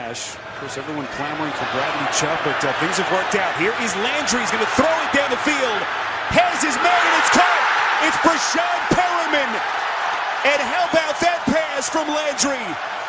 flash. Of course, everyone clamoring for Bradley Chubb, but things have worked out. Here is Landry. He's going to throw it down the field. Has his man, and it's caught. It's Brashad Perriman. And how about that pass from Landry?